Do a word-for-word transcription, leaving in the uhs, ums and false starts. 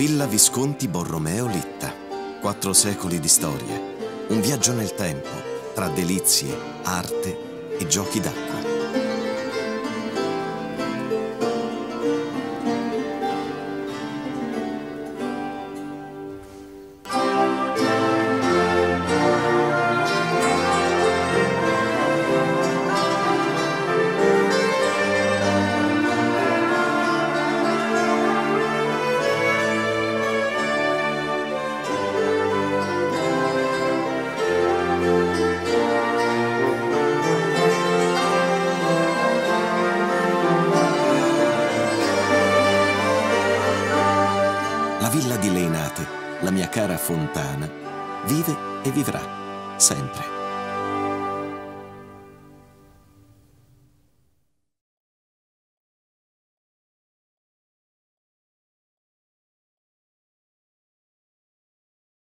Villa Visconti Borromeo Litta. Quattro secoli di storie. Un viaggio nel tempo, tra delizie, arte e giochi d'acqua. La villa di Leinate, la mia cara fontana, vive e vivrà sempre.